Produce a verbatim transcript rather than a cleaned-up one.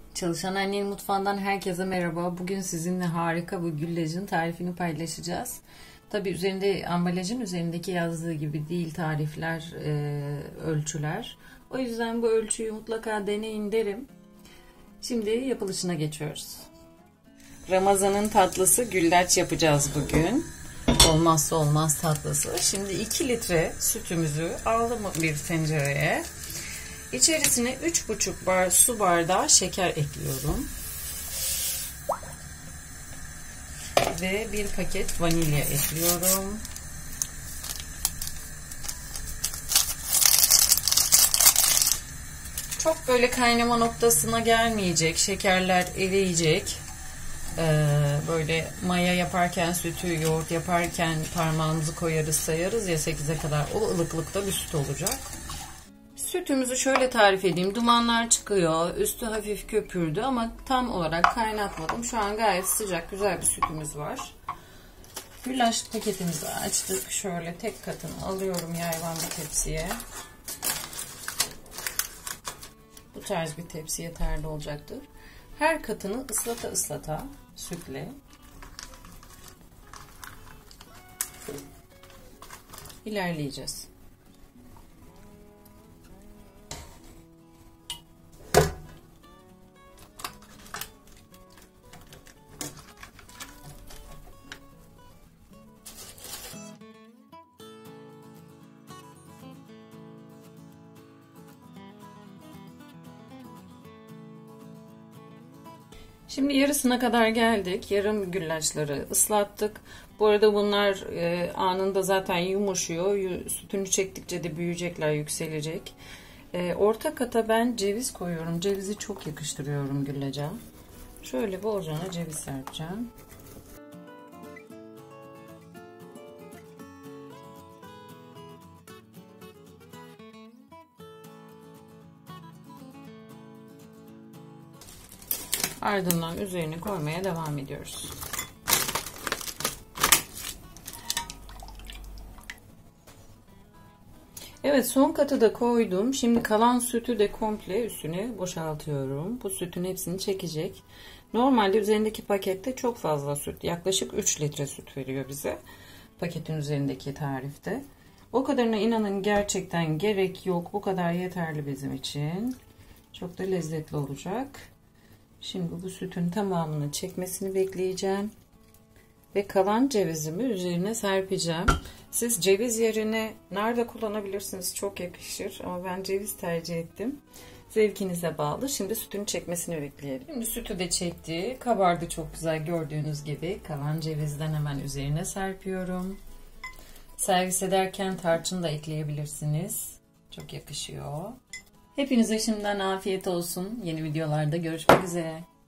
Çalışan Annenin Mutfağı'ndan herkese merhaba. Bugün sizinle harika bu güllacın tarifini paylaşacağız. Tabi üzerinde ambalajın üzerindeki yazdığı gibi değil tarifler, e, ölçüler. O yüzden bu ölçüyü mutlaka deneyin derim. Şimdi yapılışına geçiyoruz. Ramazan'ın tatlısı güllaç yapacağız bugün. Olmazsa olmaz tatlısı. Şimdi iki litre sütümüzü aldım bir tencereye. İçerisine üç buçuk bar su bardağı şeker ekliyorum. Ve bir paket vanilya ekliyorum. Çok böyle kaynama noktasına gelmeyecek. Şekerler eriyecek. Ee, böyle maya yaparken, sütü, yoğurt yaparken parmağımızı koyarız, sayarız ya sekize kadar. O ılıklıkta bir süt olacak. Sütümüzü şöyle tarif edeyim. Dumanlar çıkıyor. Üstü hafif köpürdü ama tam olarak kaynatmadım. Şu an gayet sıcak, güzel bir sütümüz var. Güllaç paketimizi açtık. Şöyle tek katını alıyorum yayvan bir tepsiye. Bu tarz bir tepsi yeterli olacaktır. Her katını ıslata ıslata sütle ilerleyeceğiz. Şimdi yarısına kadar geldik. Yarım güllaçları ıslattık. Bu arada bunlar e, anında zaten yumuşuyor. Sütünü çektikçe de büyüyecekler, yükselecek. E, orta kata ben ceviz koyuyorum. Cevizi çok yakıştırıyorum güllaca. Şöyle bolcana ceviz serpeceğim. Ardından üzerine koymaya devam ediyoruz. Evet, son katı da koydum. Şimdi kalan sütü de komple üstüne boşaltıyorum. Bu sütün hepsini çekecek. Normalde üzerindeki pakette çok fazla süt. Yaklaşık üç litre süt veriyor bize. Paketin üzerindeki tarifte. O kadarına inanın gerçekten gerek yok. Bu kadar yeterli bizim için. Çok da lezzetli olacak. Şimdi bu sütün tamamını çekmesini bekleyeceğim. Ve kalan cevizimi üzerine serpeceğim. Siz ceviz yerine nar da kullanabilirsiniz. Çok yakışır. Ama ben ceviz tercih ettim. Zevkinize bağlı. Şimdi sütün çekmesini bekleyelim. Şimdi sütü de çekti. Kabardı çok güzel gördüğünüz gibi. Kalan cevizden hemen üzerine serpiyorum. Servis ederken tarçın da ekleyebilirsiniz. Çok yakışıyor. Hepinize şimdiden afiyet olsun. Yeni videolarda görüşmek üzere.